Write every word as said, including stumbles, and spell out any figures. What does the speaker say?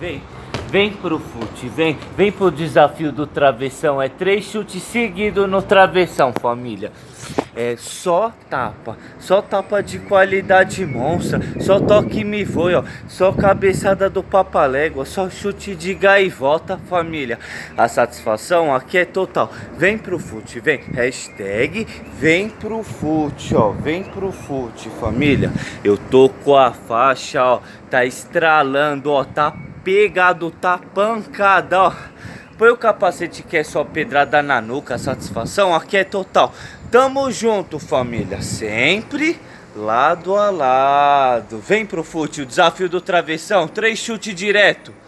vem. Vem pro fute, vem, vem pro desafio do travessão. É três chutes seguidos no travessão, família. É só tapa, só tapa de qualidade monstra. Só toque me voe, ó. Só cabeçada do papalégua, só chute de gaivota, família. A satisfação aqui é total. Vem pro fute, vem. Hashtag vem pro fute, ó. Vem pro fute, família. Eu tô com a faixa, ó. Tá estralando, ó. Tá pegado, tá pancada, ó. Põe o capacete que é só pedrada na nuca. A satisfação aqui é total. Tamo junto, família. Sempre lado a lado. Vem pro fute, o desafio do travessão. Três chutes direto.